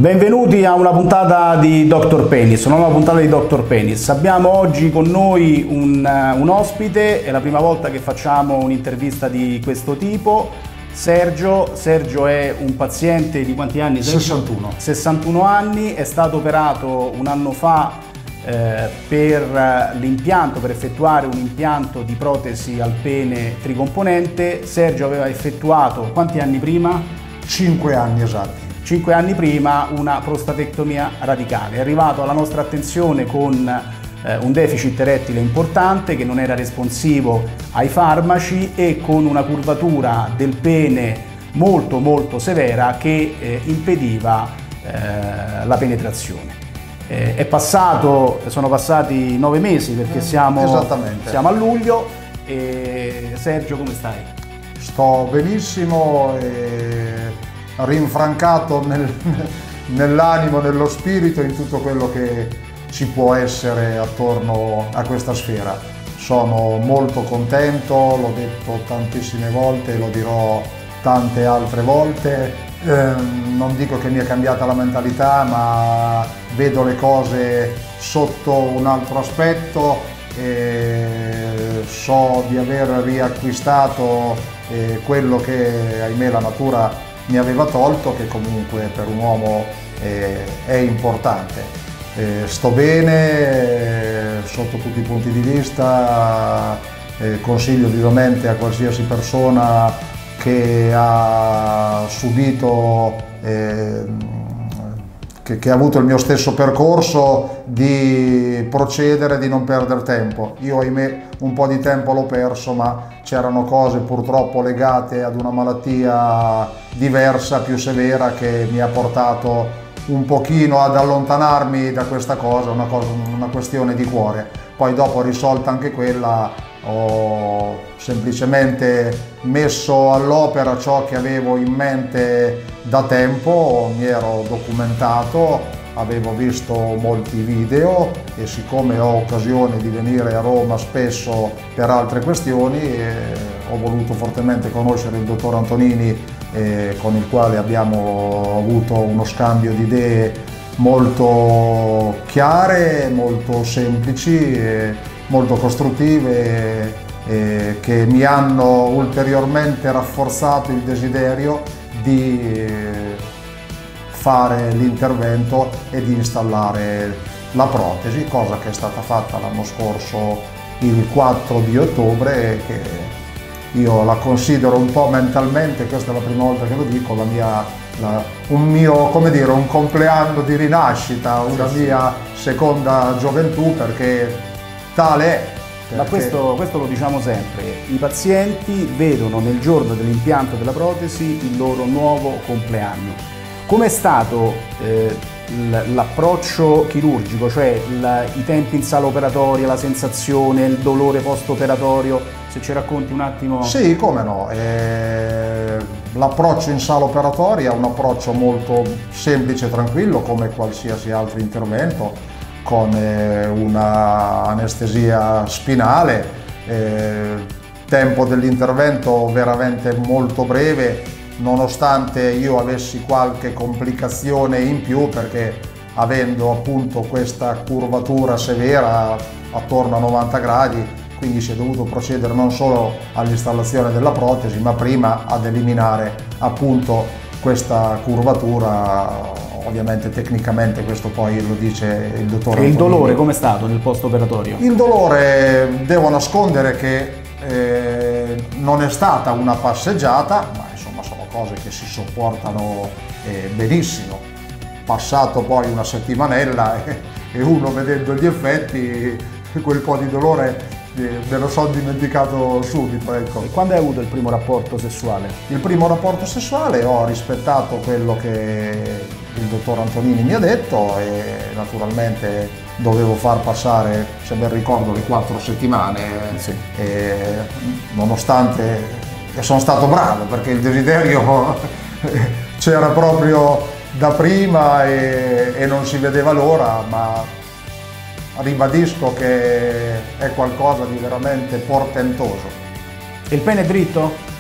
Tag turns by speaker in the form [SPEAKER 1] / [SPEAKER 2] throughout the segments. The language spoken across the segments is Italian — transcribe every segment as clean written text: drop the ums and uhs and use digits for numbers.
[SPEAKER 1] Benvenuti a una puntata di Dr. Penis, una nuova puntata di Dr. Penis. Abbiamo oggi con noi un ospite, è la prima volta che facciamo un'intervista di questo tipo. Sergio è un paziente di quanti anni?
[SPEAKER 2] 61.
[SPEAKER 1] 61 anni, è stato operato un anno fa per effettuare un impianto di protesi al pene tricomponente. Sergio aveva effettuato, quanti anni prima?
[SPEAKER 2] 5 anni esatti.
[SPEAKER 1] 5 anni prima una prostatectomia radicale. È arrivato alla nostra attenzione con un deficit erettile importante che non era responsivo ai farmaci e con una curvatura del pene molto severa che impediva la penetrazione. Sono passati 9 mesi perché siamo a luglio. Sergio, come stai?
[SPEAKER 2] Sto benissimo rinfrancato nell'animo, nello spirito, in tutto quello che ci può essere attorno a questa sfera. Sono molto contento, l'ho detto tantissime volte, lo dirò tante altre volte. Non dico che mi è cambiata la mentalità, ma vedo le cose sotto un altro aspetto e so di aver riacquistato quello che ahimè la natura mi aveva tolto, che comunque per un uomo è importante. Sto bene sotto tutti i punti di vista, consiglio vivamente a qualsiasi persona che ha subito, che ha avuto il mio stesso percorso, di procedere, di non perdere tempo. Io ahimè un po' di tempo l'ho perso, ma c'erano cose purtroppo legate ad una malattia diversa, più severa, che mi ha portato un pochino ad allontanarmi da questa cosa, una questione di cuore. Poi dopo risolta anche quella, ho semplicemente messo all'opera ciò che avevo in mente da tempo, mi ero documentato, avevo visto molti video e siccome ho occasione di venire a Roma spesso per altre questioni, ho voluto fortemente conoscere il dottor Antonini, con il quale abbiamo avuto uno scambio di idee molto chiare, molto semplici, molto costruttive, che mi hanno ulteriormente rafforzato il desiderio di fare l'intervento e di installare la protesi, cosa che è stata fatta l'anno scorso il 4 di ottobre, che io la considero un po' mentalmente, questa è la prima volta che lo dico, un compleanno di rinascita, una mia seconda gioventù, perché tale è.
[SPEAKER 1] Ma questo lo diciamo sempre, i pazienti vedono nel giorno dell'impianto della protesi il loro nuovo compleanno. Com'è stato l'approccio chirurgico, cioè i tempi in sala operatoria, la sensazione, il dolore post-operatorio? Se ci racconti un attimo.
[SPEAKER 2] Sì, come no. L'approccio in sala operatoria è un approccio molto semplice e tranquillo, come qualsiasi altro intervento, con una anestesia spinale, tempo dell'intervento veramente molto breve, nonostante io avessi qualche complicazione in più, perché avendo appunto questa curvatura severa attorno a 90 gradi, quindi si è dovuto procedere non solo all'installazione della protesi, ma prima ad eliminare appunto questa curvatura. Ovviamente tecnicamente questo poi lo dice il dottor.
[SPEAKER 1] E il dolore com'è stato nel post-operatorio?
[SPEAKER 2] Il dolore, devo nascondere che non è stata una passeggiata, ma insomma sono cose che si sopportano benissimo. Passato poi una settimanella e uno vedendo gli effetti, quel po' di dolore me lo sono dimenticato subito, ecco.
[SPEAKER 1] E quando hai avuto il primo rapporto sessuale?
[SPEAKER 2] Il primo rapporto sessuale ho rispettato quello che il dottor Antonini mi ha detto e naturalmente dovevo far passare, se ben ricordo, le 4 settimane,
[SPEAKER 1] sì.
[SPEAKER 2] Nonostante sono stato bravo, perché il desiderio c'era proprio da prima e non si vedeva l'ora, ma ribadisco che è qualcosa di veramente portentoso.
[SPEAKER 1] E il pene è dritto?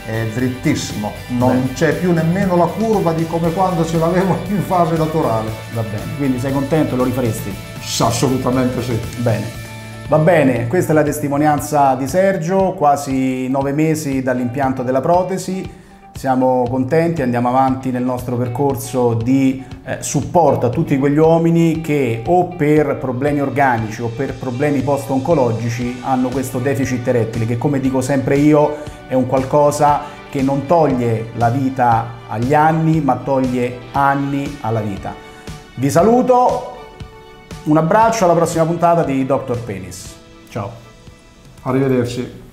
[SPEAKER 2] è drittissimo, non c'è più nemmeno la curva di come quando ce l'avevo in fase naturale.
[SPEAKER 1] Va bene, quindi sei contento, lo rifaresti?
[SPEAKER 2] Assolutamente sì.
[SPEAKER 1] Bene. Va bene, questa è la testimonianza di Sergio, quasi 9 mesi dall'impianto della protesi. Siamo contenti, andiamo avanti nel nostro percorso di supporto a tutti quegli uomini che o per problemi organici o per problemi post-oncologici hanno questo deficit erettile, che come dico sempre io è un qualcosa che non toglie la vita agli anni, ma toglie anni alla vita. Vi saluto. Un abbraccio, alla prossima puntata di Dr. Penis. Ciao.
[SPEAKER 2] Arrivederci.